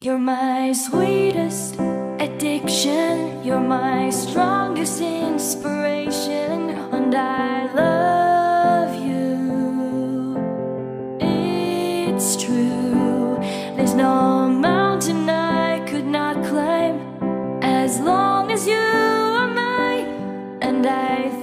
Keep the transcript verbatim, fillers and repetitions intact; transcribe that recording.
You're my sweetest addiction, you're my strongest inspiration, and I love you. It's true, there's no mountain I could not climb as long as you are mine, and I